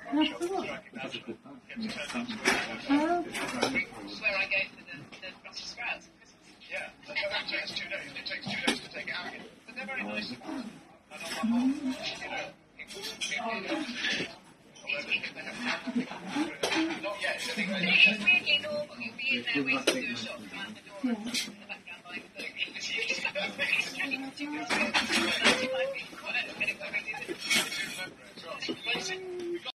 where I go for the Brussels sprouts at Christmas. Yeah, that takes 2 days. It takes 2 days to take it out again. But they're very nice. And on the whole, not yet. It's weirdly normal. You'll be in there waiting to do a shop, go out the door, and in the background buying a book. It's strange. You can see 95 being quiet, getting what we do.